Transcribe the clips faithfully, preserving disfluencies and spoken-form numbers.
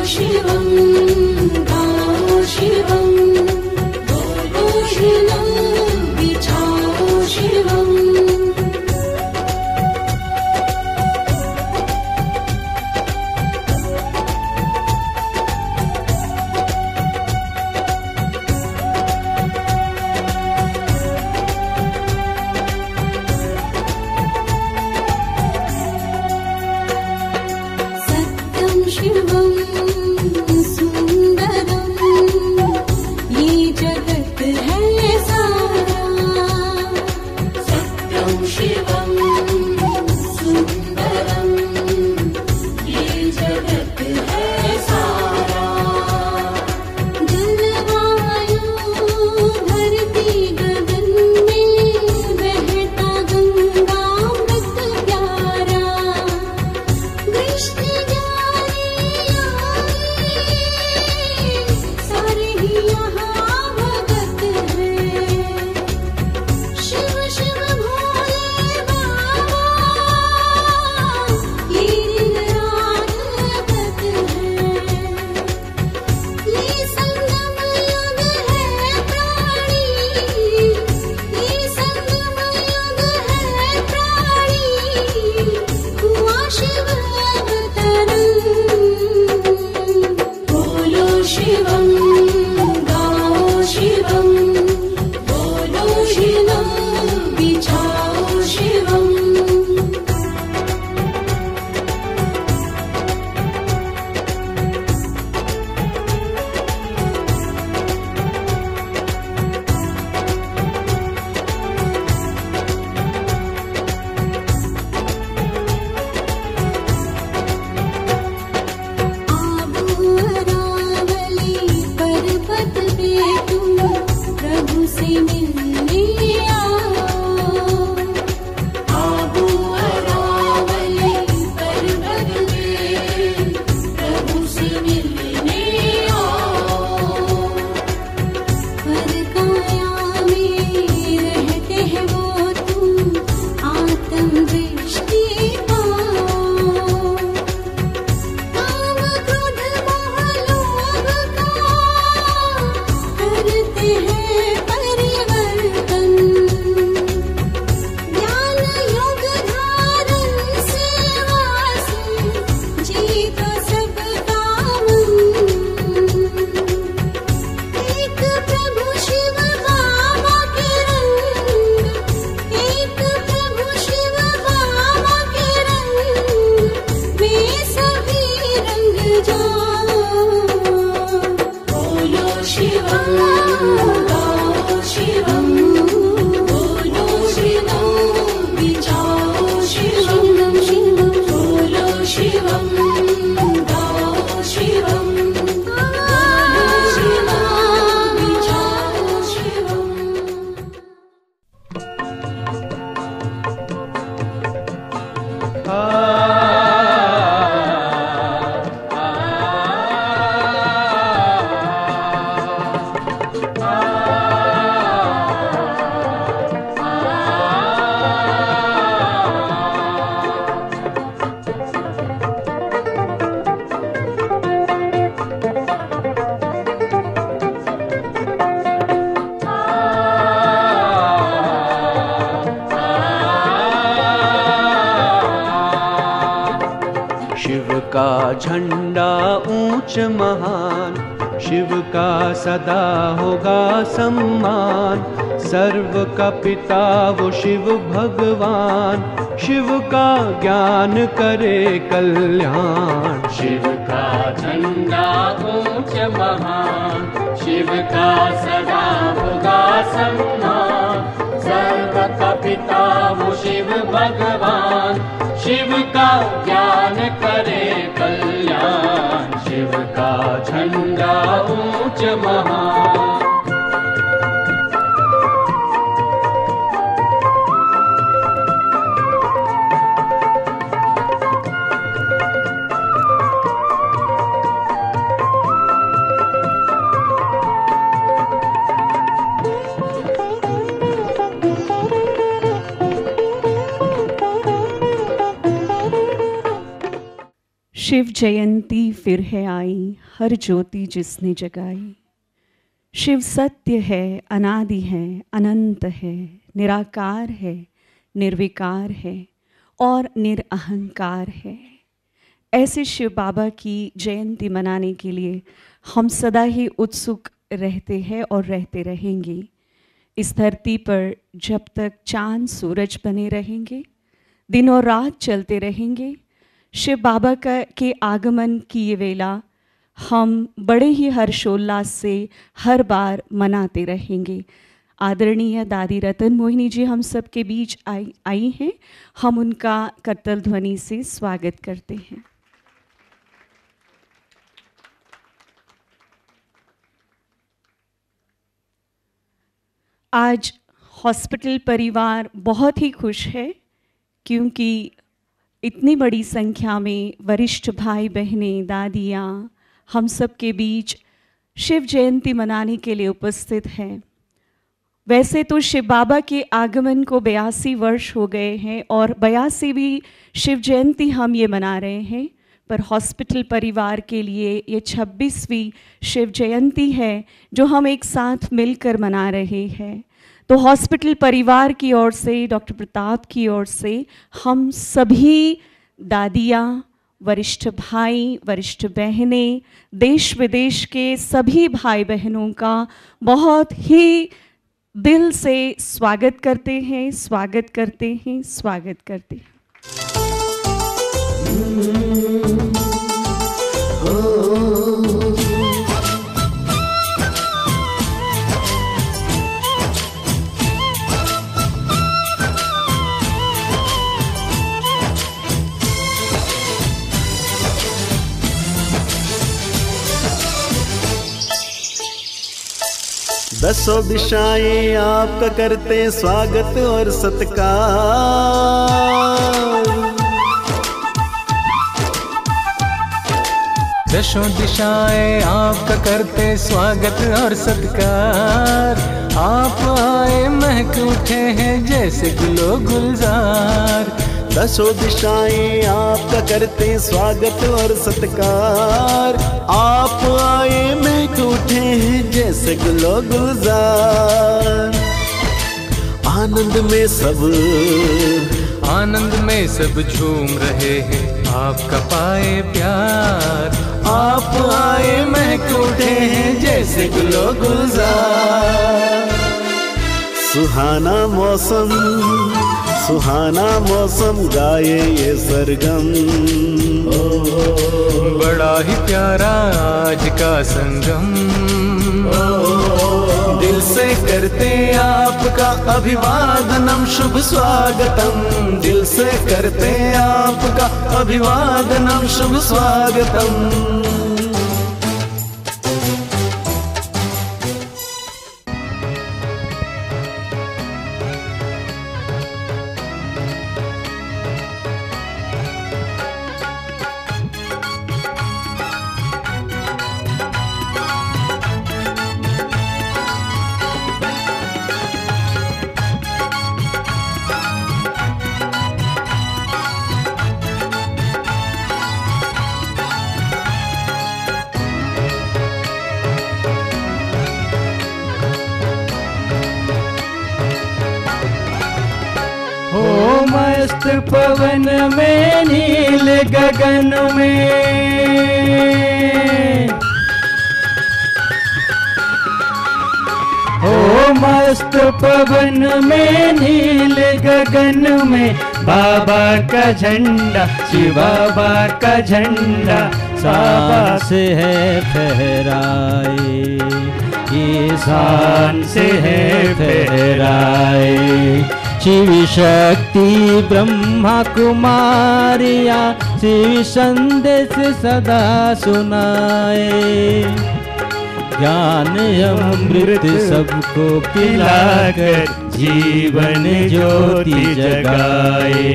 शिवं गाओ शिवं बोलो शिवं बिछाओ शिवं शिवं सुंदरं ये जगत है सारा सत्यं शिवं सुंदरं ये जगत है सारा जलवायु धरती गगन में बहता गंगामृत प्यारा दृष्टि झंडा ऊंच महान, शिव का सदा होगा सम्मान। सर्व का पिता वो शिव भगवान, शिव का ज्ञान करे कल्याण। शिव का झंडा ऊंच महान, शिव का सदा होगा सम्मान। सर्व का पिता वो शिव भगवान, शिव का ज्ञान करे कल्याण। शिव का झंडा ऊंच महान। शिव जयंती फिर है आई, हर ज्योति जिसने जगाई। शिव सत्य है, अनादि है, अनंत है, निराकार है, निर्विकार है और निरअहंकार है। ऐसे शिव बाबा की जयंती मनाने के लिए हम सदा ही उत्सुक रहते हैं और रहते रहेंगे। इस धरती पर जब तक चांद सूरज बने रहेंगे, दिन और रात चलते रहेंगे, शिव बाबा का के आगमन की ये वेला हम बड़े ही हर्षोल्लास से हर बार मनाते रहेंगे। आदरणीय दादी रतन मोहिनी जी हम सब के बीच आई आई हैं। हम उनका करतल ध्वनि से स्वागत करते हैं। आज हॉस्पिटल परिवार बहुत ही खुश है क्योंकि इतनी बड़ी संख्या में वरिष्ठ भाई बहनें, दादियाँ हम सब के बीच शिव जयंती मनाने के लिए उपस्थित हैं। वैसे तो शिव बाबा के आगमन को बयासी वर्ष हो गए हैं और बयासीवीं शिव जयंती हम ये मना रहे हैं, पर हॉस्पिटल परिवार के लिए ये छब्बीसवीं शिव जयंती है जो हम एक साथ मिलकर मना रहे हैं। तो हॉस्पिटल परिवार की ओर से, डॉक्टर प्रताप की ओर से हम सभी दादियाँ, वरिष्ठ भाई, वरिष्ठ बहनें, देश विदेश के सभी भाई बहनों का बहुत ही दिल से स्वागत करते हैं, स्वागत करते हैं, स्वागत करते हैं। दसों दिशाएं आपका करते स्वागत और सत्कार। दसों दिशाएं आपका करते स्वागत और सत्कार। आप आए महक उठे हैं जैसे गुलो गुलजार। दसों दिशाएं आपका करते स्वागत और सत्कार। आप आए महक उठे हैं जैसे गुलो गुलजार। आनंद में सब आनंद में सब झूम रहे हैं आपका पाए प्यार। आप आए महक उठे हैं जैसे गुलो गुलजार। सुहाना मौसम सुहाना मौसम गाए ये सरगम। बड़ा ही प्यारा आज का संगम। दिल से करते आपका अभिवादनम शुभ स्वागतम। दिल से करते आपका अभिवादनम शुभ स्वागतम। पवन में नील गगन में हो मस्त पवन में नील गगन में बाबा का झंडा, शिव बाबा का झंडा सांस है फहराए, ईशान से है फहराए। शिव शक्ति ब्रह्मा कुमारिया शिव संदेश सदा सुनाए। ज्ञान अमृत सबको पिलाकर जीवन ज्योति जगाए,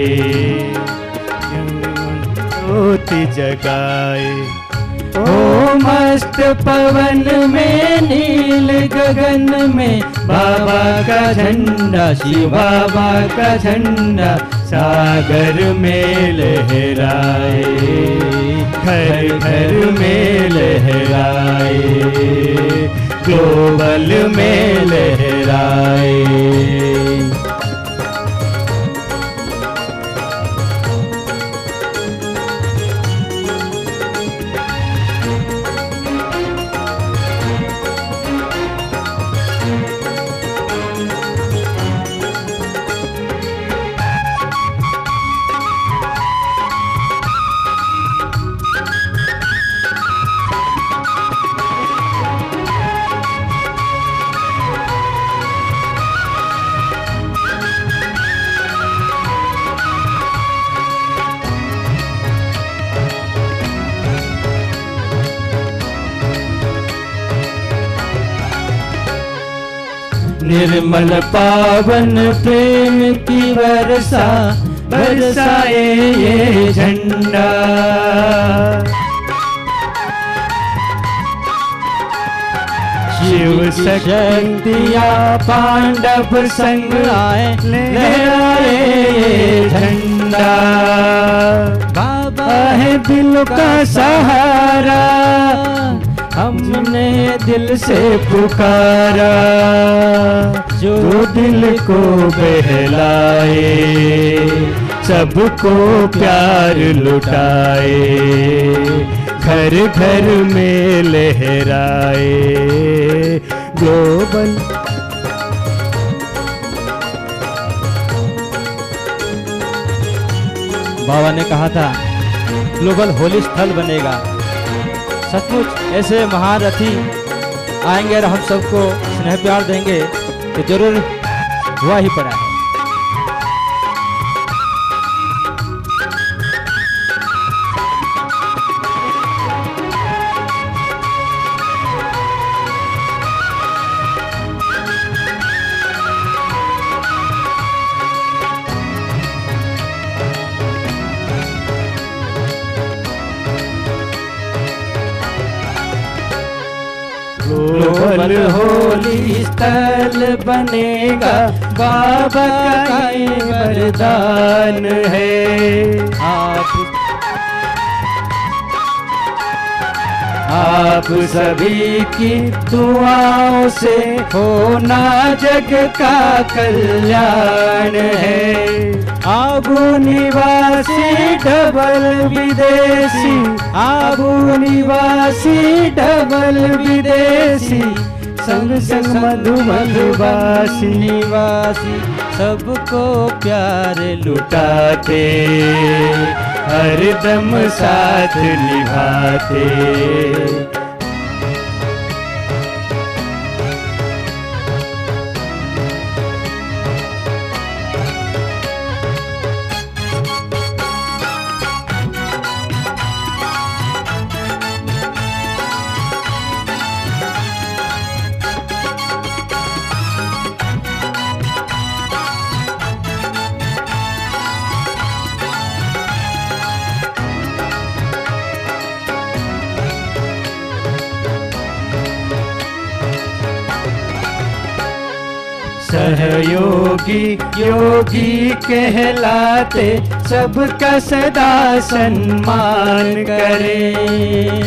ज्योति जगाए। ओ मस्त पवन में नील गगन में बाबा का झंडा, शिव बाबा का झंडा सागर में लहराए, घर घर में लहराए, ग्लोबल में लहराए। निर्मल पावन प्रेम की वर्षा बरसाए ये झंडा, शिव शक्तिया पांडव संग आए, लहराए ये झंडा। बाबा है दिल का सहारा, हमने दिल से पुकारा, जो दिल को बहलाए, सबको प्यार लुटाए, घर घर में लहराए, ग्लोबल। बाबा ने कहा था ग्लोबल होली स्थल बनेगा। सचमुच ऐसे महारथी आएंगे और हम सबको स्नेह प्यार देंगे तो जरूर हुआ ही पड़ा है। ग्लोबल होली स्थल बनेगा, बाबा का ये वरदान है। आप आप सभी की दुआओं से होना जग का कल्याण है। आबू निवासी डबल विदेशी, आबू निवासी डबल विदेशी, संग संग मधु मधुवासी निवासी, सबको प्यार लुटाते, हरदम साथ निभाते। सहयोगी योगी कहलाते, सबका सदा सम्मान करें।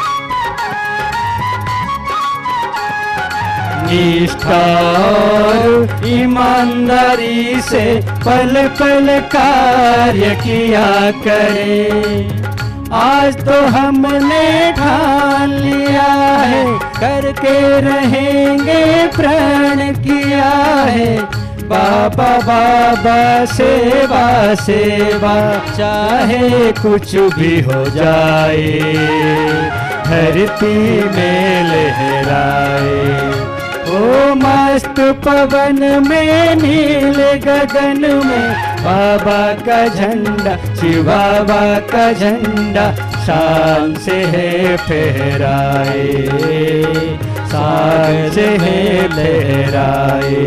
निष्ठा और ईमानदारी से पल पल कार्य किया करें। आज तो हमने ठान लिया है, करके रहेंगे प्रण किया है। बाबा बाबा सेवा सेवा, चाहे कुछ भी हो जाए, धरती में लहराए। ओ मस्त पवन में नील गगन में, बाबा का झंडा, शिव बाबा का झंडा, शान से है फहराए, सागर से है लहराए,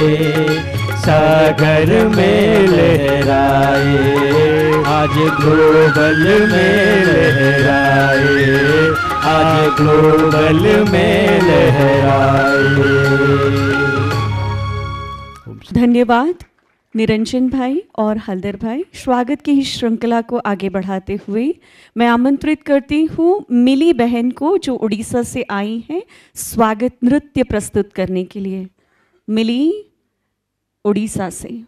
सागर में लहराए, आज ग्लोबल में लहराए, आज ग्लोबल में लहराए। धन्यवाद। निरंजन भाई और हल्दर भाई, स्वागत की इस श्रृंखला को आगे बढ़ाते हुए मैं आमंत्रित करती हूँ मिली बहन को, जो उड़ीसा से आई हैं, स्वागत नृत्य प्रस्तुत करने के लिए। मिली उड़ीसा से।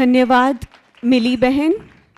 धन्यवाद मिली बहन।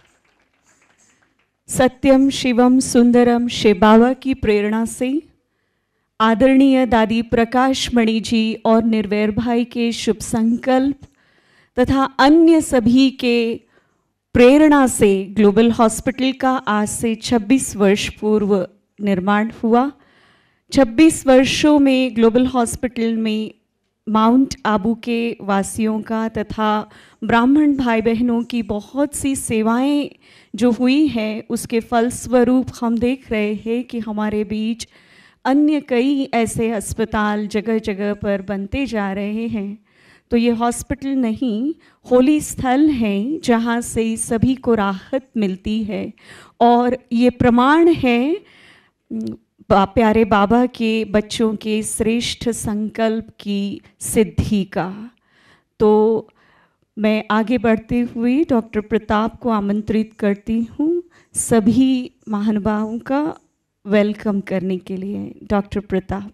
सत्यम शिवम सुंदरम शिव बाबा की प्रेरणा से आदरणीय दादी प्रकाश मणि जी और निर्वैर भाई के शुभ संकल्प तथा अन्य सभी के प्रेरणा से ग्लोबल हॉस्पिटल का आज से छब्बीस वर्ष पूर्व निर्माण हुआ। छब्बीस वर्षों में ग्लोबल हॉस्पिटल में माउंट आबू के वासियों का तथा ब्राह्मण भाई बहनों की बहुत सी सेवाएं जो हुई हैं, उसके फलस्वरूप हम देख रहे हैं कि हमारे बीच अन्य कई ऐसे अस्पताल जगह जगह पर बनते जा रहे हैं। तो ये हॉस्पिटल नहीं, होली स्थल है जहाँ से सभी को राहत मिलती है और ये प्रमाण है बा, प्यारे बाबा के बच्चों के श्रेष्ठ संकल्प की सिद्धि का। तो मैं आगे बढ़ते हुए डॉक्टर प्रताप को आमंत्रित करती हूँ सभी महानुभावों का वेलकम करने के लिए। डॉक्टर प्रताप।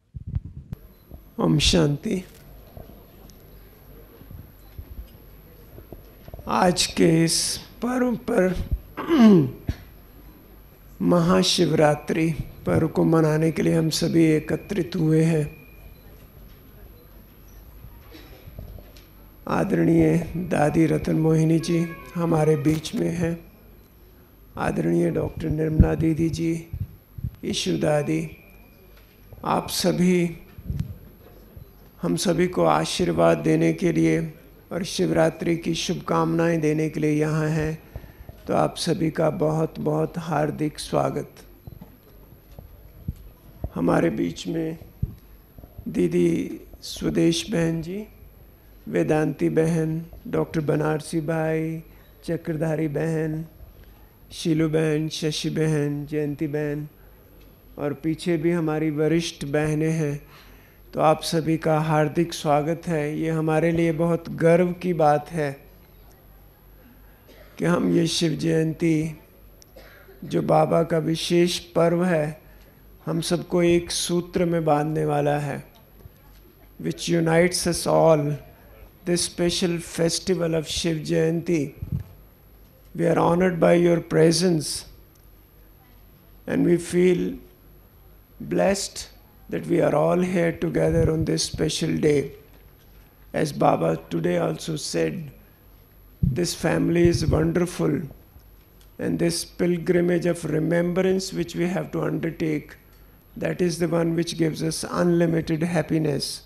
ओम शांति। आज के इस पर्व पर महाशिवरात्रि पर्व को मनाने के लिए हम सभी एकत्रित हुए हैं। आदरणीय दादी रतन मोहिनी जी हमारे बीच में हैं। आदरणीय डॉक्टर निर्मला दीदी जी, ईशु दादी, आप सभी हम सभी को आशीर्वाद देने के लिए और शिवरात्रि की शुभकामनाएं देने के लिए यहाँ हैं। तो आप सभी का बहुत बहुत हार्दिक स्वागत। हमारे बीच में दीदी स्वदेश बहन जी, वेदांती बहन, डॉक्टर बनारसी भाई, चक्रधारी बहन, शीलू बहन, शशि बहन, जयंती बहन और पीछे भी हमारी वरिष्ठ बहनें हैं। तो आप सभी का हार्दिक स्वागत है। ये हमारे लिए बहुत गर्व की बात है कि हम ये शिव जयंती जो बाबा का विशेष पर्व है, हम सबको एक सूत्र में बांधने वाला है, which unites us all, this special festival of Shiv Jayanti. We are honored by your presence and we feel blessed that we are all here together on this special day. As Baba today also said, this family is wonderful, and this pilgrimage of remembrance which we have to undertake, that is the one which gives us unlimited happiness.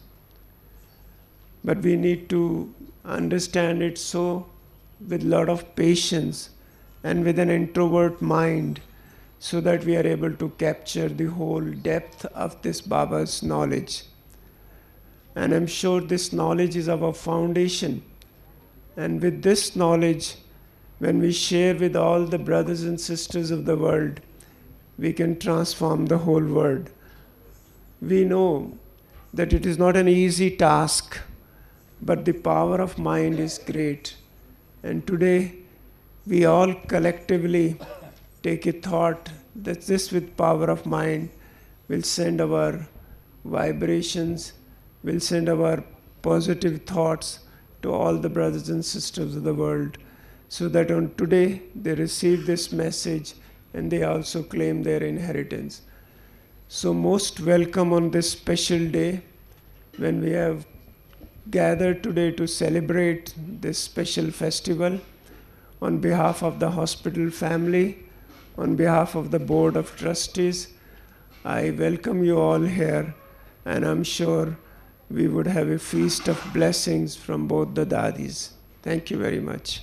But we need to understand it so with a lot of patience and with an introvert mind, so that we are able to capture the whole depth of this Baba's knowledge. And I'm sure this knowledge is our foundation. And with this knowledge, when we share with all the brothers and sisters of the world, we can transform the whole world. We know that it is not an easy task, but the power of mind is great. And today, we all collectively take a thought that this with power of mind will send our vibrations, will send our positive thoughts to all the brothers and sisters of the world, so that on today they receive this message and they also claim their inheritance. So most welcome on this special day when we have gathered today to celebrate this special festival. On behalf of the hospital family, on behalf of the Board of Trustees, I welcome you all here, and I'm sure we would have a feast of blessings from both the dadis. Thank you very much.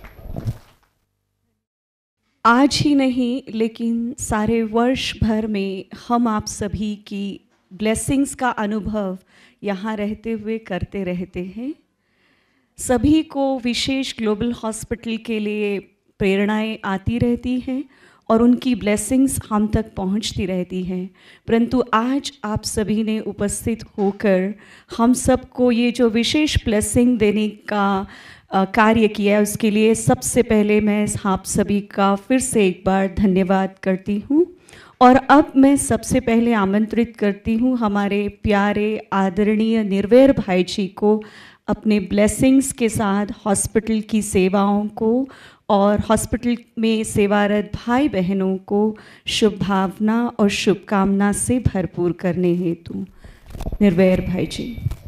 आज ही नहीं लेकिन सारे वर्ष भर में हम आप सभी की ब्लेसिंग्स का अनुभव यहाँ रहते हुए करते रहते हैं। सभी को विशेष ग्लोबल हॉस्पिटल के लिए प्रेरणाएं आती रहती हैं और उनकी ब्लेसिंग्स हम तक पहुंचती रहती हैं। परंतु आज आप सभी ने उपस्थित होकर हम सबको ये जो विशेष ब्लेसिंग देने का आ, कार्य किया है, उसके लिए सबसे पहले मैं आप सभी का फिर से एक बार धन्यवाद करती हूँ। और अब मैं सबसे पहले आमंत्रित करती हूँ हमारे प्यारे आदरणीय निर्वैर भाई जी को अपने ब्लेसिंग्स के साथ हॉस्पिटल की सेवाओं को और हॉस्पिटल में सेवारत भाई बहनों को शुभ भावना और शुभकामना से भरपूर करने हेतु। निर्वैर भाई जी।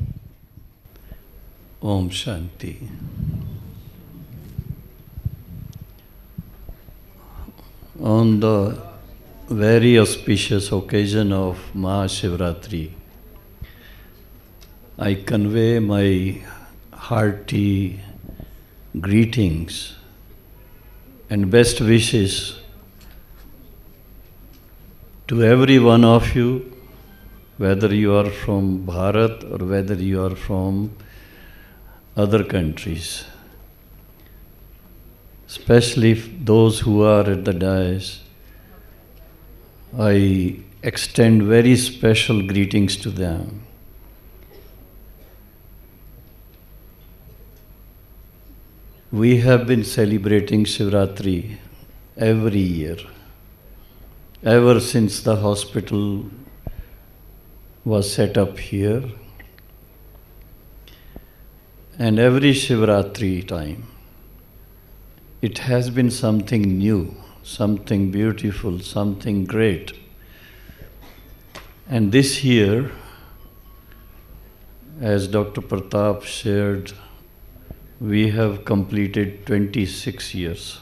Om Shanti. On the very auspicious occasion of Mahashivratri, I convey my hearty greetings and best wishes to every one of you, whether you are from Bharat or whether you are from other countries, especially those who are at the dais. I extend very special greetings to them. We have been celebrating Shivratri every year, ever since the hospital was set up here. And every Shivratri time, it has been something new, something beautiful, something great. And this year, as Doctor Pratap shared, we have completed twenty-six years.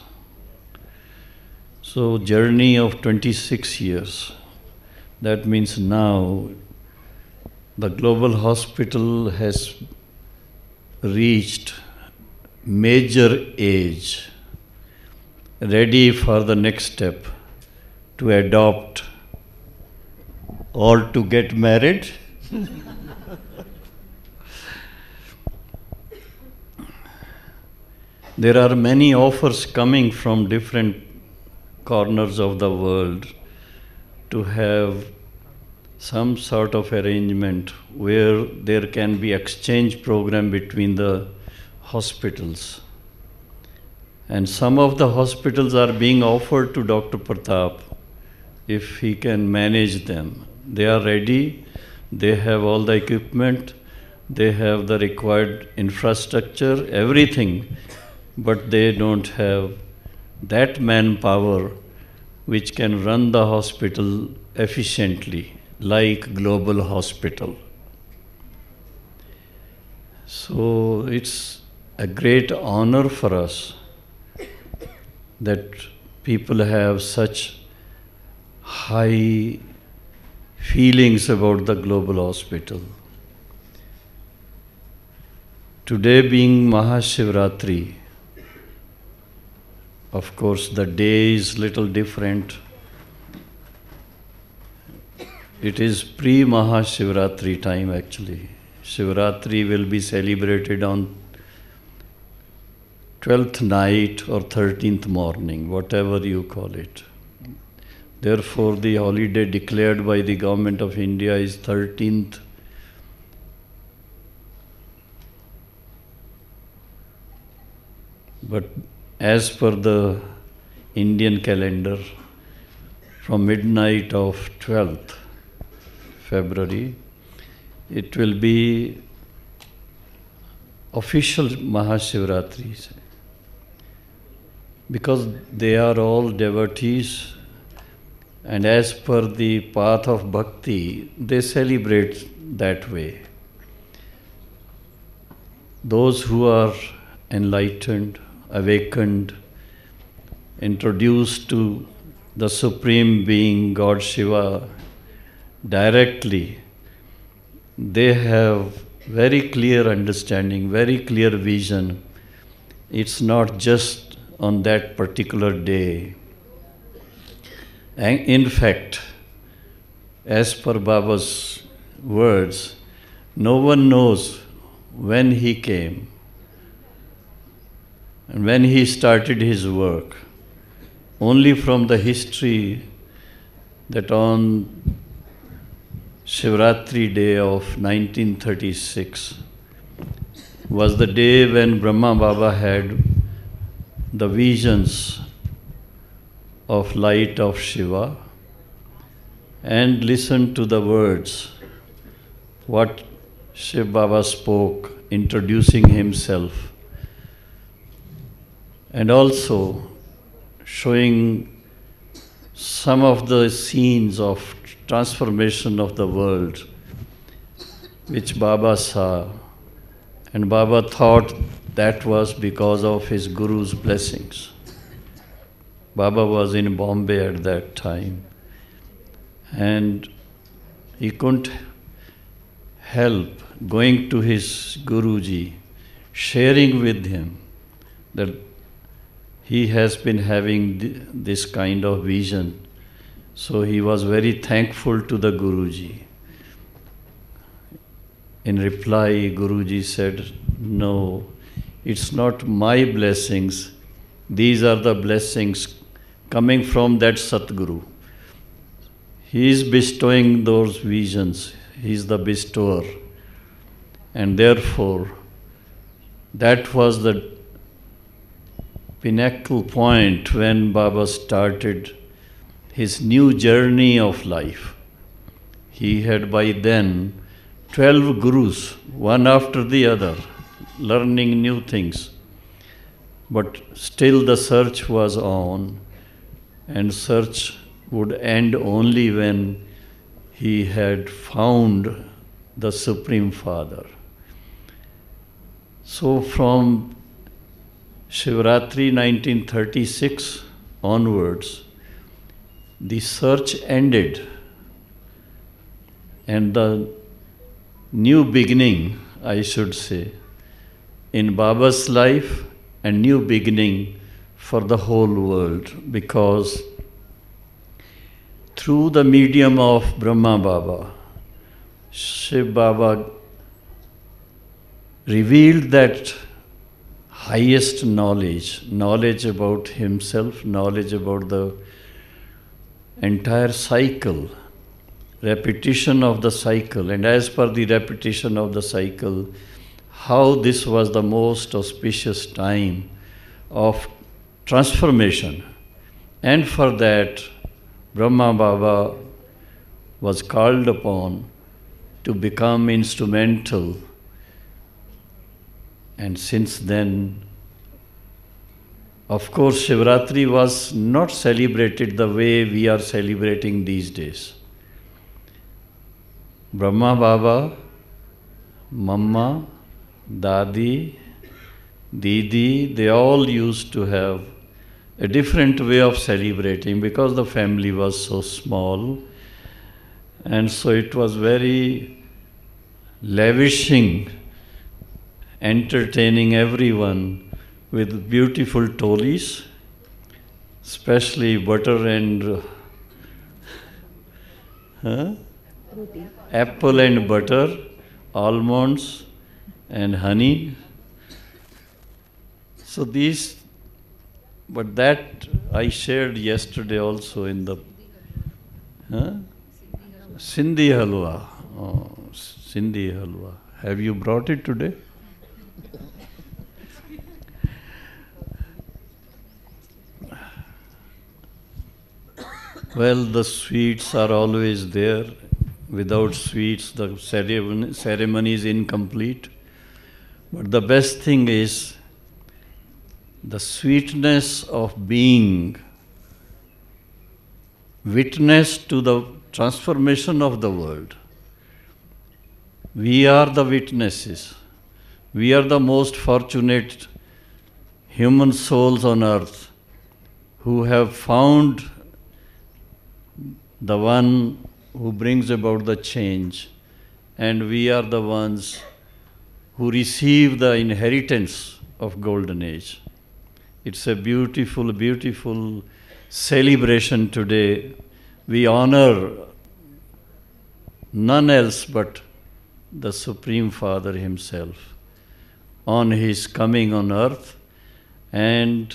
So journey of twenty-six years, that means now the global hospital has reached major age, ready for the next step to adopt or to get married. There are many offers coming from different corners of the world to have some sort of arrangement where there can be exchange program between the hospitals. And some of the hospitals are being offered to Doctor Pratap if he can manage them. They are ready, they have all the equipment, they have the required infrastructure, everything, but they don't have that manpower which can run the hospital efficiently, like global hospital. So it's a great honor for us that people have such high feelings about the global hospital. Today being Mahashivratri, of course the day is little different. It is pre-Mahashivratri time actually. Shivratri will be celebrated on twelfth night or thirteenth morning, whatever you call it. Therefore, the holiday declared by the government of India is thirteenth. But as per the Indian calendar, from midnight of twelfth February, it will be official Mahashivratri, because they are all devotees, and as per the path of bhakti, they celebrate that way. Those who are enlightened, awakened, introduced to the Supreme Being, God Shiva, directly, they have very clear understanding, very clear vision. It's not just on that particular day. And in fact, as per Baba's words, no one knows when he came and when he started his work. Only from the history that on Shivratri day of nineteen thirty-six was the day when Brahma Baba had the visions of light of Shiva and listened to the words what Shiv Baba spoke introducing himself and also showing some of the scenes of transformation of the world which Baba saw, and Baba thought that was because of his Guru's blessings. Baba was in Bombay at that time, and he couldn't help going to his Guruji, sharing with him that he has been having th- this kind of vision. So he was very thankful to the Guruji. In reply, Guruji said, "No, it's not my blessings. These are the blessings coming from that Satguru. He is bestowing those visions. He is the bestower. And therefore, that was the pinnacle point when Baba started his new journey of life. He had by then twelve gurus, one after the other, learning new things. But still the search was on, and search would end only when he had found the Supreme Father. So from Shivratri nineteen thirty-six onwards, the search ended, and the new beginning, I should say, in Baba's life, and new beginning for the whole world, because through the medium of Brahma Baba, Shiv Baba revealed that highest knowledge, knowledge about himself, knowledge about the entire cycle, repetition of the cycle, and as per the repetition of the cycle, how this was the most auspicious time of transformation. And for that, Brahma Baba was called upon to become instrumental. And since then, of course, Shivratri was not celebrated the way we are celebrating these days. Brahma Baba, Mamma, Dadi, Didi, they all used to have a different way of celebrating because the family was so small, and so it was very lavishing, entertaining everyone with beautiful tolis, especially butter and huh? apple and butter, almonds and honey. So these, but that I shared yesterday also in the huh? Sindhi halwa. Oh, Sindhi halwa. Have you brought it today? Well, the sweets are always there. Without sweets, the ceremony, ceremony is incomplete. But the best thing is the sweetness of being witness to the transformation of the world. We are the witnesses. We are the most fortunate human souls on earth who have found the one who brings about the change, and we are the ones who receive the inheritance of Golden Age. It's a beautiful, beautiful celebration today. We honor none else but the Supreme Father himself on his coming on earth, and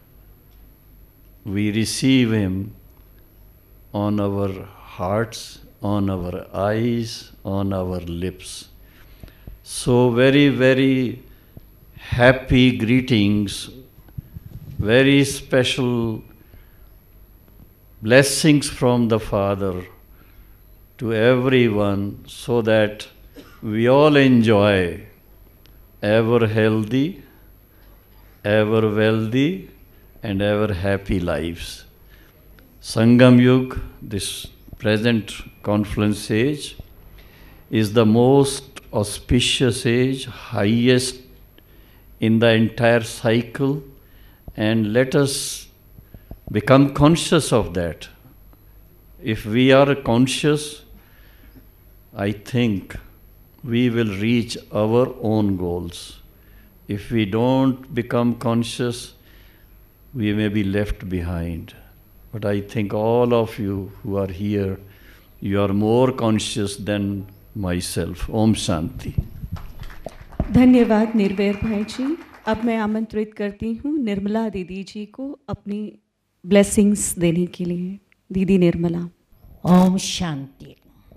we receive him on our hearts, on our eyes, on our lips. So very, very happy greetings, very special blessings from the Father to everyone, so that we all enjoy ever healthy, ever wealthy, and ever happy lives. Sangam Yug, this present confluence age, is the most auspicious age, highest in the entire cycle, and let us become conscious of that. If we are conscious, I think we will reach our own goals. If we don't become conscious, we may be left behind. But I think all of you who are here, you are more conscious than myself. Om Shanti. धन्यवाद निर्वैर भाई जी। अब मैं आमंत्रित करती हूँ निर्मला दीदी जी को अपनी ब्लेसिंग्स देने के लिए। दीदी Nirmala. Om Shanti.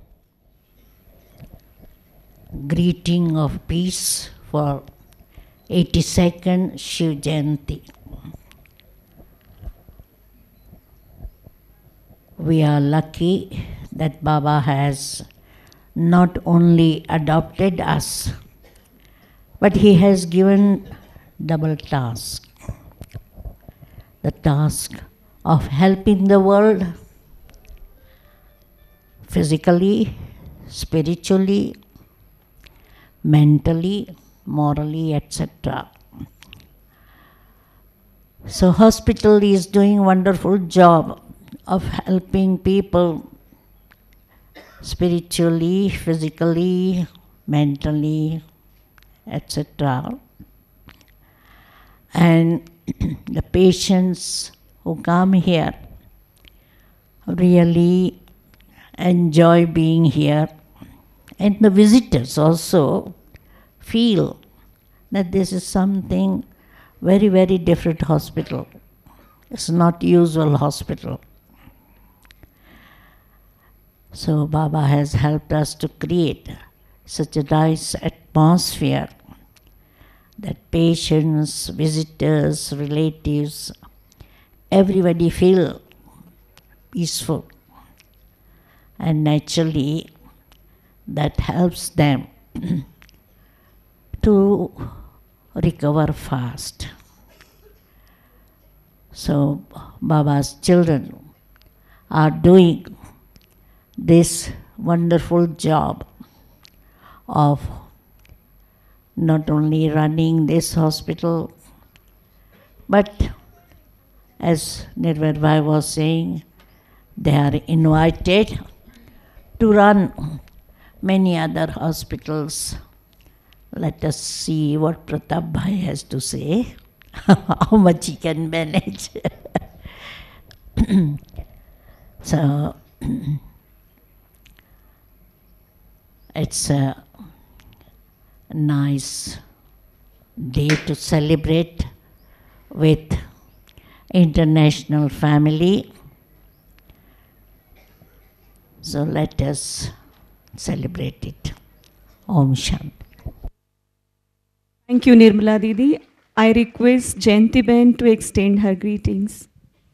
Greeting of peace for eighty-second Shiv Jayanti. We are lucky that Baba has not only adopted us, but he has given double task. The task of helping the world physically, spiritually, mentally, morally, et cetera. So hospital is doing a wonderful job of helping people spiritually, physically, mentally, et cetera. And the patients who come here really enjoy being here, and the visitors also feel that this is something very, very different hospital. It's not usual hospital. So Baba has helped us to create such a nice atmosphere that patients, visitors, relatives, everybody feel peaceful. And naturally, that helps them to recover fast. So Baba's children are doing this wonderful job of not only running this hospital, but as Nirvar Bhai was saying, they are invited to run many other hospitals. Let us see what Pratap Bhai has to say, how much he can manage. So, it's a nice day to celebrate with international family. So let us celebrate it. Om Shanti. Thank you, Nirmala Didi. I request Jayanti Ben to extend her greetings.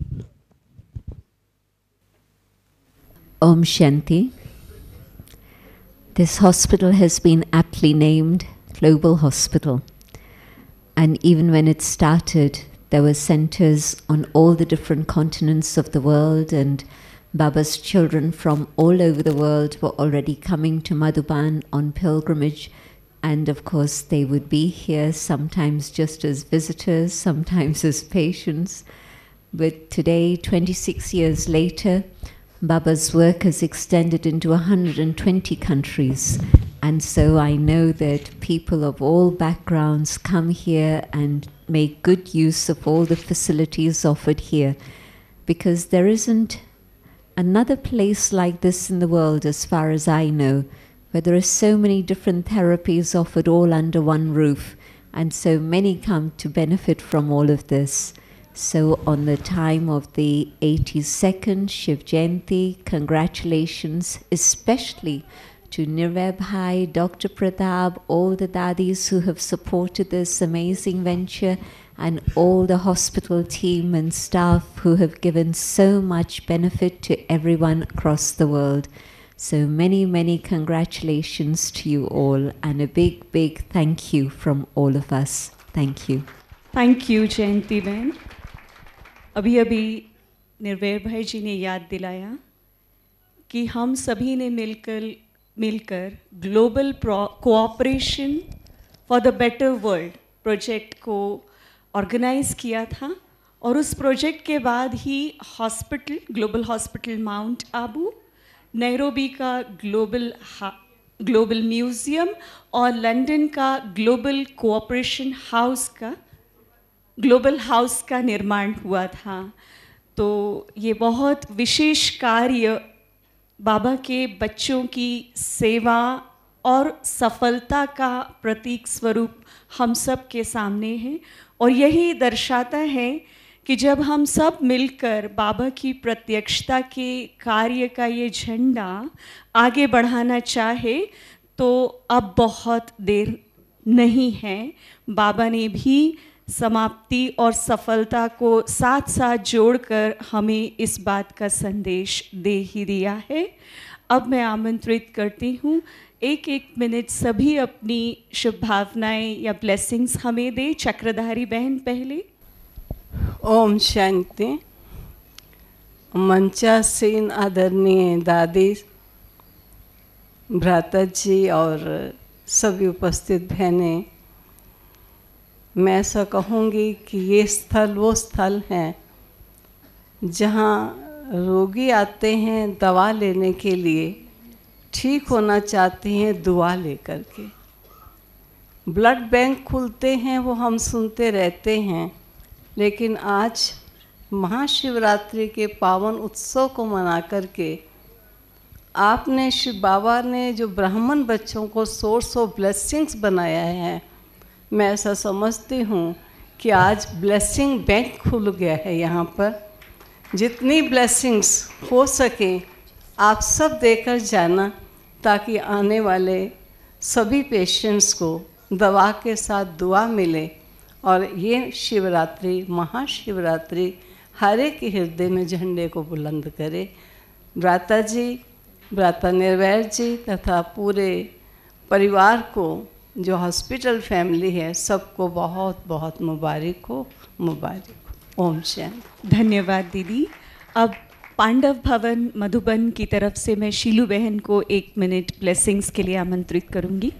Om Shanti. This hospital has been aptly named Global Hospital. And even when it started, there were centers on all the different continents of the world, and Baba's children from all over the world were already coming to Madhuban on pilgrimage. And of course, they would be here sometimes just as visitors, sometimes as patients. But today, twenty-six years later, Baba's work has extended into one hundred twenty countries. And so I know that people of all backgrounds come here and make good use of all the facilities offered here, because there isn't another place like this in the world, as far as I know, where there are so many different therapies offered all under one roof, and so many come to benefit from all of this. So on the time of the eighty-second Shiv Jayanti, congratulations especially to Nirvay Bhai, Doctor Pratap, all the dadis who have supported this amazing venture, and all the hospital team and staff who have given so much benefit to everyone across the world. So many, many congratulations to you all, and a big, big thank you from all of us. Thank you. Thank you Jayanti बहन। अभी अभी निर्वैर भाई जी ने याद दिलाया कि हम सभी ने मिलकर मिलकर global cooperation for the better world project को ऑर्गेनाइज किया था, और उस प्रोजेक्ट के बाद ही hospital, global hospital Mount Abu, Nairobi का ग्लोबल ग्लोबल म्यूज़ियम और लंदन का ग्लोबल कोऑपरेशन हाउस का ग्लोबल हाउस का निर्माण हुआ था। तो ये बहुत विशेष कार्य बाबा के बच्चों की सेवा और सफलता का प्रतीक स्वरूप हम सब के सामने है, और यही दर्शाता है कि जब हम सब मिलकर बाबा की प्रत्यक्षता के कार्य का ये झंडा आगे बढ़ाना चाहे तो अब बहुत देर नहीं है। बाबा ने भी समाप्ति और सफलता को साथ साथ जोड़कर हमें इस बात का संदेश दे ही दिया है। अब मैं आमंत्रित करती हूँ एक एक मिनट सभी अपनी शुभ भावनाएं या ब्लेसिंग्स हमें दे। चक्रधारी बहन पहले। ओम शांति। मंचासीन आदरणीय दादी, भ्राता जी और सभी उपस्थित बहनें, मैं ऐसा कहूँगी कि ये स्थल वो स्थल है जहाँ रोगी आते हैं दवा लेने के लिए, ठीक होना चाहते हैं दुआ लेकर के। ब्लड बैंक खुलते हैं वो हम सुनते रहते हैं, लेकिन आज महाशिवरात्रि के पावन उत्सव को मना करके आपने, शिव बाबा ने जो ब्राह्मण बच्चों को सोर्स ऑफ ब्लेसिंग्स बनाया है, मैं ऐसा समझती हूँ कि आज ब्लेसिंग बैंक खुल गया है यहाँ पर। जितनी ब्लेसिंग्स हो सके आप सब देकर जाना, ताकि आने वाले सभी पेशेंट्स को दवा के साथ दुआ मिले, और ये शिवरात्रि, महाशिवरात्रि हर एक के हृदय में झंडे को बुलंद करे। भ्राता जी, भ्राता निर्वैर जी तथा पूरे परिवार को, जो हॉस्पिटल फैमिली है, सबको बहुत बहुत मुबारक हो, मुबारक हो। ओम शांति। धन्यवाद दीदी। अब पांडव भवन मधुबन की तरफ से मैं शीलू बहन को एक मिनट ब्लेसिंग्स के लिए आमंत्रित करूंगी।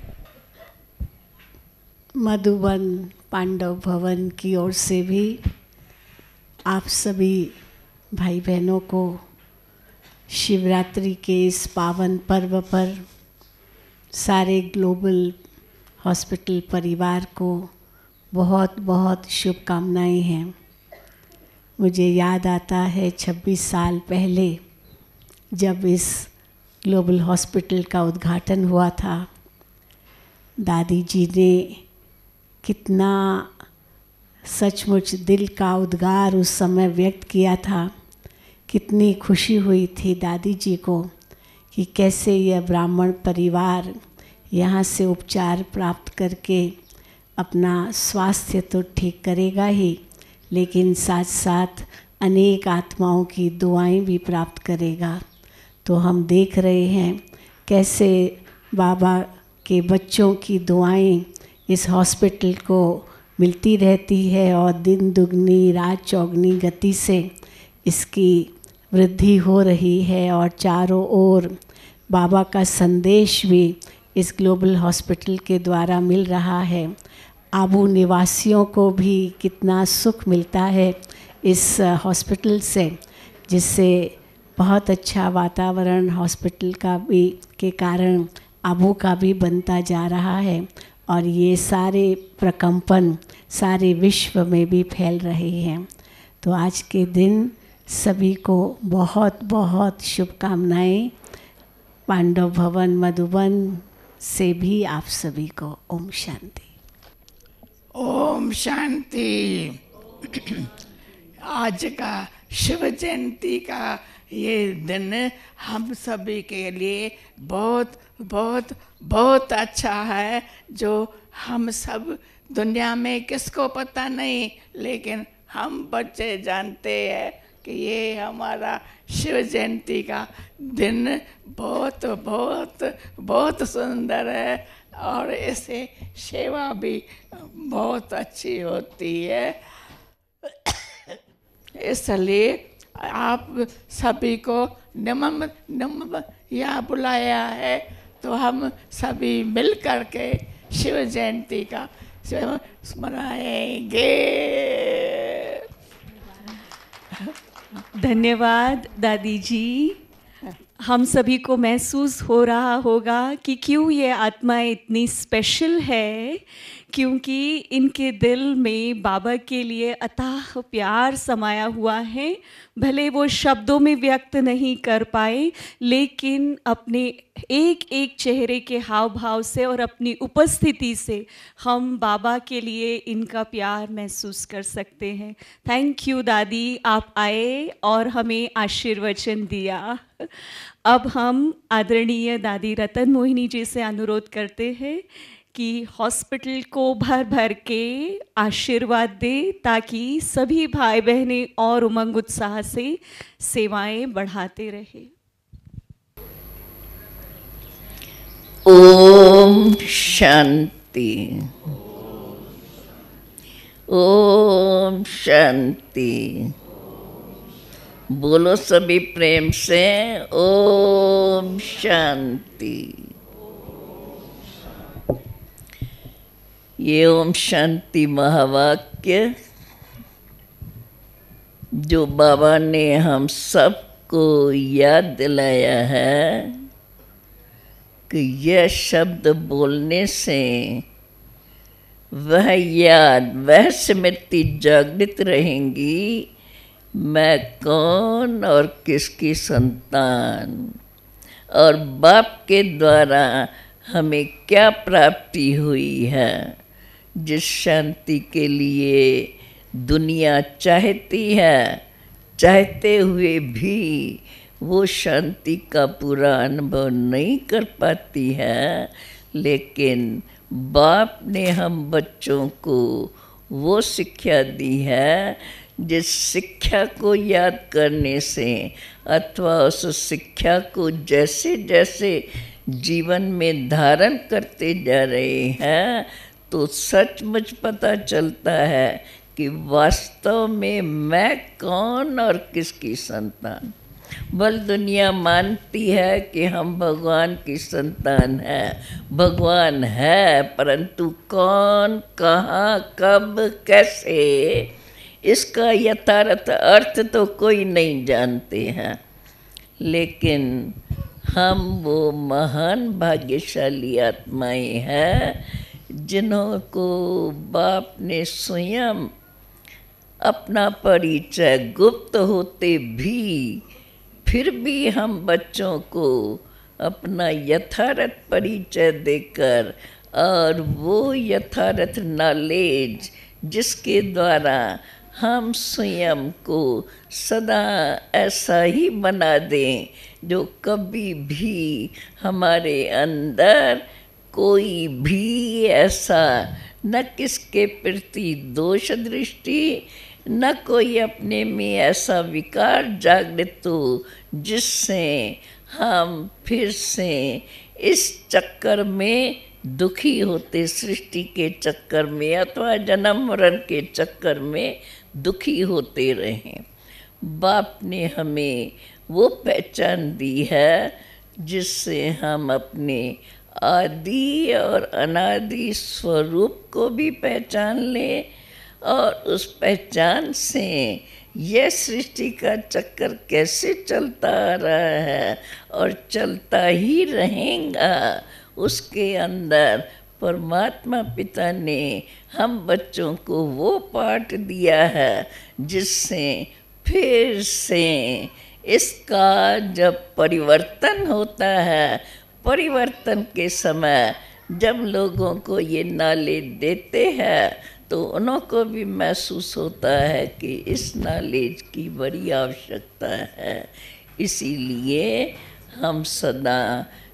मधुबन पांडव भवन की ओर से भी आप सभी भाई बहनों को शिवरात्रि के इस पावन पर्व पर, सारे ग्लोबल हॉस्पिटल परिवार को बहुत बहुत शुभकामनाएं हैं। मुझे याद आता है छब्बीस साल पहले जब इस ग्लोबल हॉस्पिटल का उद्घाटन हुआ था, दादी जी ने कितना सचमुच दिल का उद्गार उस समय व्यक्त किया था। कितनी खुशी हुई थी दादी जी को कि कैसे यह ब्राह्मण परिवार यहाँ से उपचार प्राप्त करके अपना स्वास्थ्य तो ठीक करेगा ही, लेकिन साथ साथ अनेक आत्माओं की दुआएं भी प्राप्त करेगा। तो हम देख रहे हैं कैसे बाबा के बच्चों की दुआएं इस हॉस्पिटल को मिलती रहती है, और दिन दुगनी रात चौगनी गति से इसकी वृद्धि हो रही है, और चारों ओर बाबा का संदेश भी इस ग्लोबल हॉस्पिटल के द्वारा मिल रहा है। आबू निवासियों को भी कितना सुख मिलता है इस हॉस्पिटल से, जिससे बहुत अच्छा वातावरण हॉस्पिटल का भी के कारण आबू का भी बनता जा रहा है, और ये सारे प्रकंपन सारे विश्व में भी फैल रहे हैं। तो आज के दिन सभी को बहुत बहुत शुभकामनाएं। पांडव भवन मधुबन से भी आप सभी को ओम शांति। ओम शांति। आज का शिव जयंती का ये दिन हम सभी के लिए बहुत बहुत बहुत अच्छा है, जो हम सब दुनिया में किसको पता नहीं, लेकिन हम बच्चे जानते हैं कि ये हमारा शिव जयंती का दिन बहुत बहुत बहुत सुंदर है और इससे सेवा भी बहुत अच्छी होती है। इसलिए आप सभी को निमम निमम यहाँ बुलाया है, तो हम सभी मिल कर के शिव जयंती का मनाएंगे। धन्यवाद दादी जी। हम सभी को महसूस हो रहा होगा कि क्यों ये आत्माएं इतनी स्पेशल है, क्योंकि इनके दिल में बाबा के लिए अथाह प्यार समाया हुआ है। भले वो शब्दों में व्यक्त नहीं कर पाए, लेकिन अपने एक एक चेहरे के हाव भाव से और अपनी उपस्थिति से हम बाबा के लिए इनका प्यार महसूस कर सकते हैं। थैंक यू दादी, आप आए और हमें आशीर्वचन दिया। अब हम आदरणीय दादी रतन मोहिनी जी से अनुरोध करते हैं कि हॉस्पिटल को भर भर के आशीर्वाद दे, ताकि सभी भाई बहनें और उमंग उत्साह से सेवाएं बढ़ाते रहे। ओम शांति, ओम शांति। बोलो सभी प्रेम से ओम शांति। ये ओम शांति महावाक्य जो बाबा ने हम सबको याद दिलाया है कि यह शब्द बोलने से वह याद, वह स्मृति जागृत रहेंगी, मैं कौन और किसकी संतान, और बाप के द्वारा हमें क्या प्राप्ति हुई है। जिस शांति के लिए दुनिया चाहती है, चाहते हुए भी वो शांति का पूरा अनुभव नहीं कर पाती है, लेकिन बाप ने हम बच्चों को वो शिक्षा दी है जिस शिक्षा को याद करने से अथवा उस शिक्षा को जैसे जैसे जीवन में धारण करते जा रहे हैं तो सचमुच पता चलता है कि वास्तव में मैं कौन और किसकी संतान। बल दुनिया मानती है कि हम भगवान की संतान है, भगवान है, परंतु कौन, कहाँ, कब, कैसे, इसका यथार्थ अर्थ तो कोई नहीं जानते हैं। लेकिन हम वो महान भाग्यशाली आत्माएं हैं जिन्हों को बाप ने स्वयं अपना परिचय गुप्त होते भी फिर भी हम बच्चों को अपना यथार्थ परिचय देकर और वो यथार्थ नॉलेज जिसके द्वारा हम स्वयं को सदा ऐसा ही बना दें जो कभी भी हमारे अंदर कोई भी ऐसा न किसके प्रति दोष दृष्टि, न कोई अपने में ऐसा विकार जागृत हो जिससे हम फिर से इस चक्कर में दुखी होते, सृष्टि के चक्कर में अथवा जन्म मरण के चक्कर में दुखी होते रहें। बाप ने हमें वो पहचान दी है जिससे हम अपने आदि और अनादि स्वरूप को भी पहचान लें और उस पहचान से यह सृष्टि का चक्कर कैसे चलता आ रहा है और चलता ही रहेगा, उसके अंदर परमात्मा पिता ने हम बच्चों को वो पाठ दिया है जिससे फिर से इसका जब परिवर्तन होता है, परिवर्तन के समय जब लोगों को ये नॉलेज देते हैं तो उन्हों को भी महसूस होता है कि इस नॉलेज की बड़ी आवश्यकता है। इसीलिए हम सदा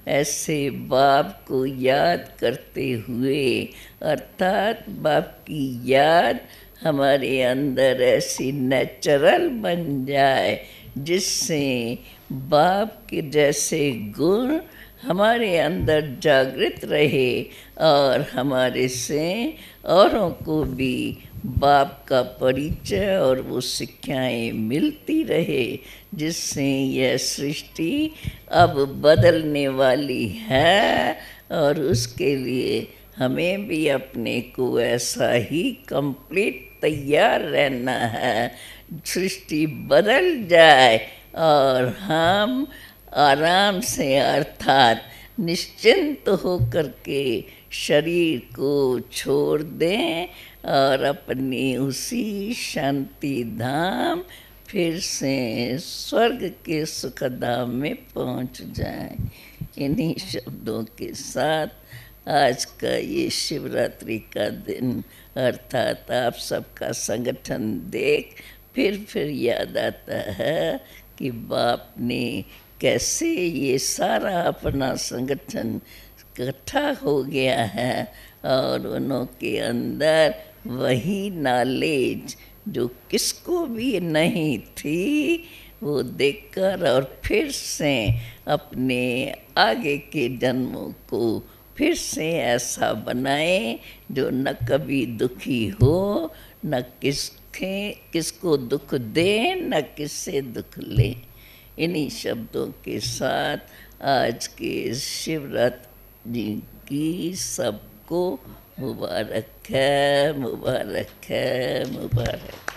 ऐसे बाप को याद करते हुए, अर्थात बाप की याद हमारे अंदर ऐसी नेचुरल बन जाए जिससे बाप के जैसे गुण हमारे अंदर जागृत रहे और हमारे से औरों को भी बाप का परिचय और वो शिक्षाएं मिलती रहे, जिससे यह सृष्टि अब बदलने वाली है और उसके लिए हमें भी अपने को ऐसा ही कंप्लीट तैयार रहना है। सृष्टि बदल जाए और हम आराम से अर्थात निश्चिंत होकर के शरीर को छोड़ दें और अपनी उसी शांति धाम फिर से स्वर्ग के सुखधाम में पहुंच जाएं। इन्हीं शब्दों के साथ आज का ये शिवरात्रि का दिन अर्थात आप सबका संगठन देख फिर फिर याद आता है कि बाप ने कैसे ये सारा अपना संगठन इकट्ठा हो गया है और उनके अंदर वही नॉलेज जो किसको भी नहीं थी वो देखकर और फिर से अपने आगे के जन्मों को फिर से ऐसा बनाए जो न कभी दुखी हो, न किसके किसको दुख दे, न किससे दुख ले। इन्हीं शब्दों के साथ आज के शिवरात्रि की सबको मुबारक है, मुबारक है, मुबारक।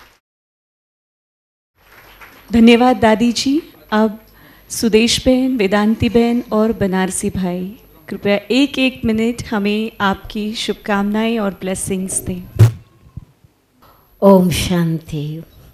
धन्यवाद दादी जी। अब सुदेश बहन, वेदांती बहन और बनारसी भाई कृपया एक एक मिनट हमें आपकी शुभकामनाएं और ब्लेसिंग्स दें। Om Shanti.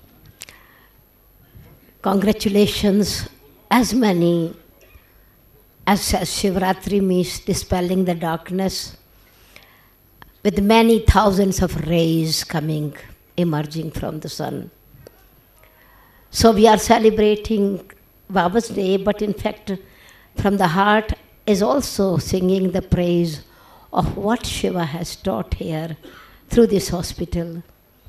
Congratulations, as many as Shivratri means dispelling the darkness, with many thousands of rays coming, emerging from the sun. So we are celebrating Baba's Day, but in fact, from the heart is also singing the praise of what Shiva has taught here through this hospital.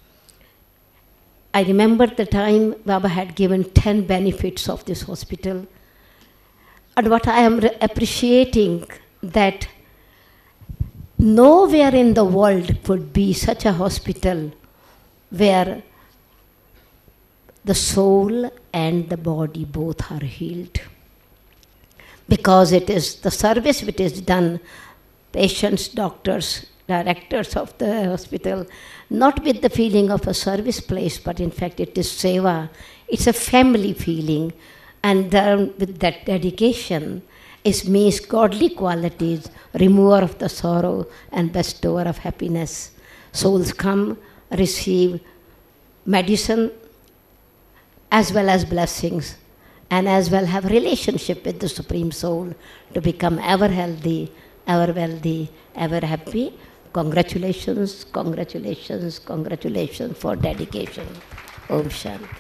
I remember the time Baba had given ten benefits of this hospital. And what I am appreciating that nowhere in the world would be such a hospital where the soul and the body both are healed. Because it is the service which is done, patients, doctors, directors of the hospital, not with the feeling of a service place, but in fact it is seva. It's a family feeling. And then with that dedication is means godly qualities, remover of the sorrow and bestower of happiness. Souls come, receive medicine as well as blessings, and as well have relationship with the Supreme Soul to become ever healthy, ever wealthy, ever happy. Congratulations, congratulations, congratulations for dedication. Om Shanti.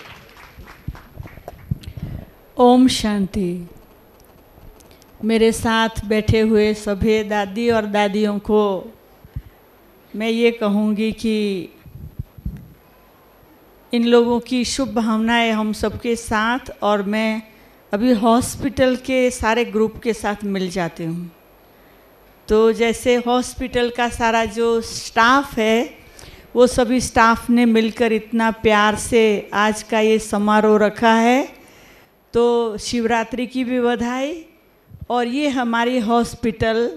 Om Shanti. मेरे साथ बैठे हुए सभी दादी और दादियों को मैं ये कहूँगी कि इन लोगों की शुभ भावनाएं हम सबके साथ, और मैं अभी हॉस्पिटल के सारे ग्रुप के साथ मिल जाती हूँ। तो जैसे हॉस्पिटल का सारा जो स्टाफ है वो सभी स्टाफ ने मिलकर इतना प्यार से आज का ये समारोह रखा है, तो शिवरात्रि की भी बधाई। और ये हमारी हॉस्पिटल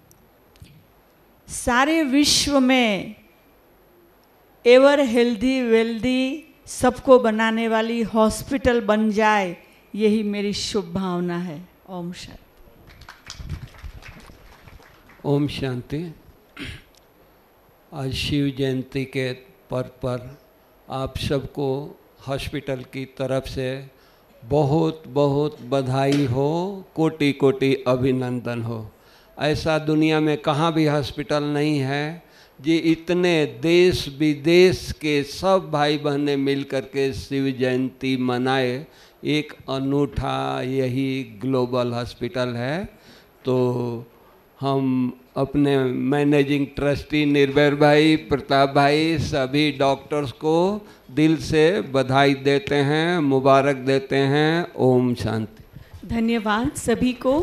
सारे विश्व में एवर हेल्दी वेल्दी सबको बनाने वाली हॉस्पिटल बन जाए, यही मेरी शुभ भावना है। ओम शांति। ओम शांति। आज शिव जयंती के पर्व पर आप सबको हॉस्पिटल की तरफ से बहुत बहुत बधाई हो, कोटि कोटि अभिनंदन हो। ऐसा दुनिया में कहाँ भी हॉस्पिटल नहीं है जी इतने देश विदेश के सब भाई बहनें मिल कर के शिव जयंती मनाए। एक अनूठा यही ग्लोबल हॉस्पिटल है। तो हम अपने मैनेजिंग ट्रस्टी निर्भय भाई, प्रताप भाई, सभी डॉक्टर्स को दिल से बधाई देते हैं, मुबारक देते हैं। ओम शांति। धन्यवाद सभी को।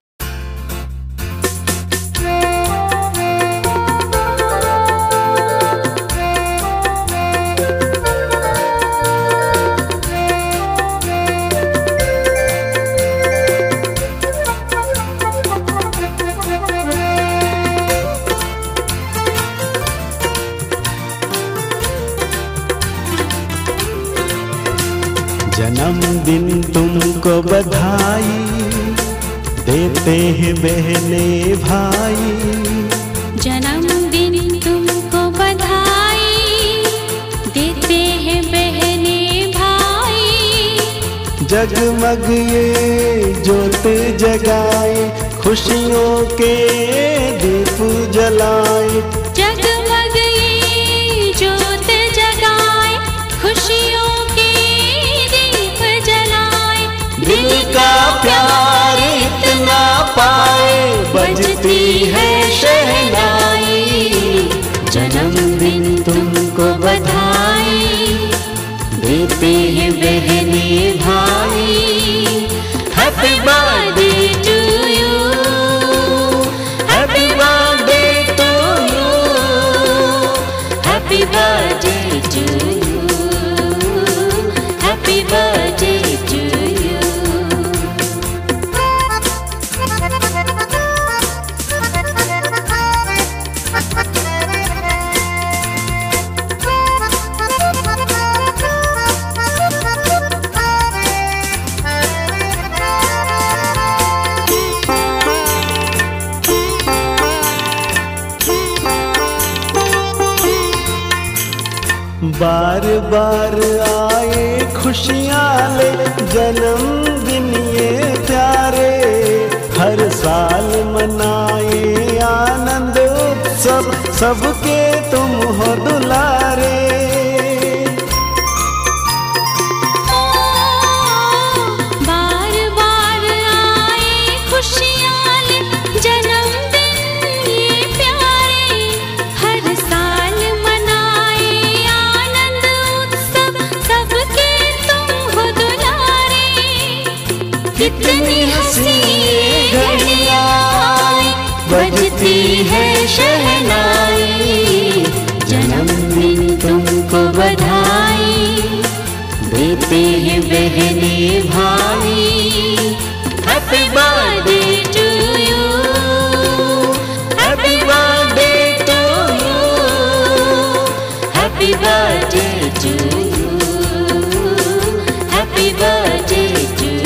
जन्मदिन तुमको बधाई देते हैं बहने भाई। जन्मदिन तुमको बधाई देते हैं बहने भाई। जगमग ये ज्योत जगाए, खुशियों के दीप जलाए। जगमग ये ज्योत जगाए, खुशियों दिल का प्यार इतना पाए, बजती है शहनाई। जन्मदिन तुमको बधाई देते हैं बहने भाई। Happy birthday to you, happy birthday to you, happy birthday to you, happy birthday to you. बार बार आए खुशियाँ ले, जन्मदिन ये प्यारे। हर साल मनाए आनंद उत्सव, सबके तुम हो दुलारे। बार बार आए खुशियाँ ले, जन्मदिन ये प्यारे। हर साल मनाए आनंद उत्सव, सबके तुम हो दुलारे। कितनी हंसी घड़ियाँ आई, बजती है शहनाई। जन्मदिन तुमको बधाई देते हैं बहने भाई। Happy birthday to you, happy birthday to you, happy birthday to you, happy birthday to you.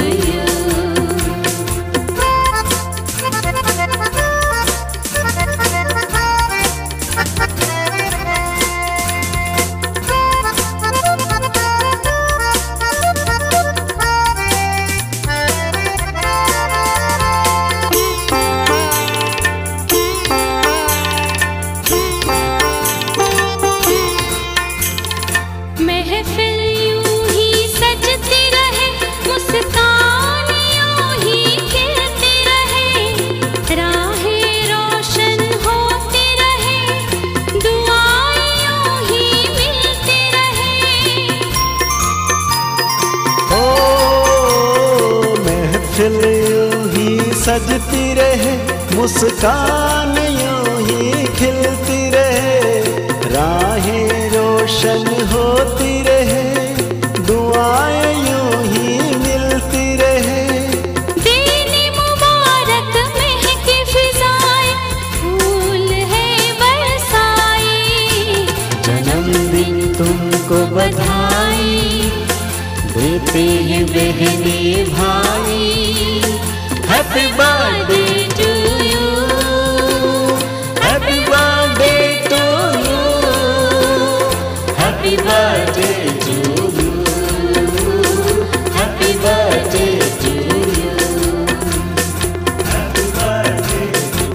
महफिल यूं ही सजती रहे, मुस्कान यूं ही खिलती रहे। राहें रोशन होती रहे, दुआएं यूं ही मिलती रहे। ओ महफिल यूं ही सजती रहे, मुस्कान यूं ही खिलती रहे। राहें रोशन होती रहे, दुआएं यूं ही मिलती रहे। दीनी मुबारक महकी फिजाएं, फूल है बरसाए। जन्मदिन तुमको बधाई देते हैं बहने भाई। Happy birthday to you, happy birthday to you, happy birthday to you, happy birthday to you, happy birthday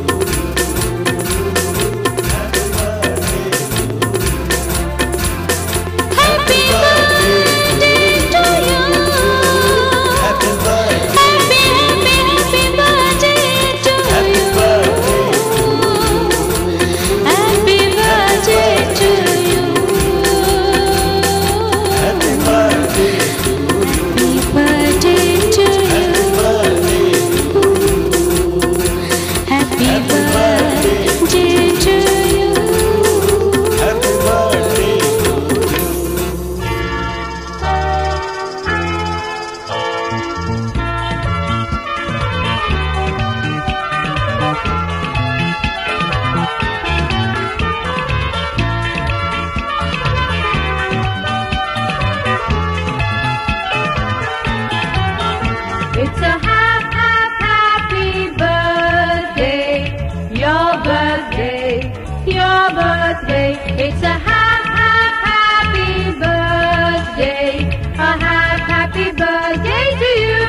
happy birthday to you, happy birthday happy happy happy birthday to birthday. It's a hap, hap, happy birthday. A hap, happy birthday to you.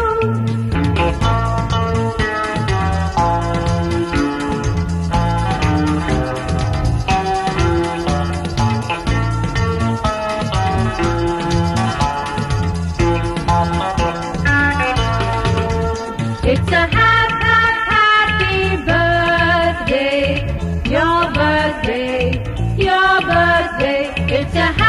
It's a hap, hap, happy birthday. Your birthday, your birthday. It's a happy